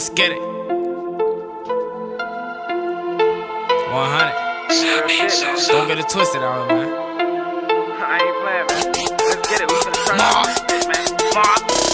Let's get it. 100. Don't get it twisted out, man.